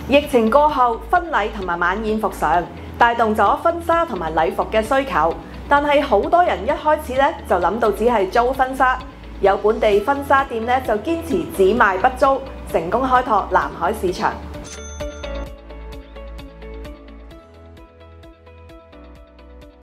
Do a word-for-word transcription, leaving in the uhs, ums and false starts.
疫情過後，婚禮同埋晚宴復常，帶動咗婚紗同埋禮服嘅需求。但係好多人一開始咧就諗到只係租婚紗，有本地婚紗店咧就堅持只賣不租，成功開拓南海市場。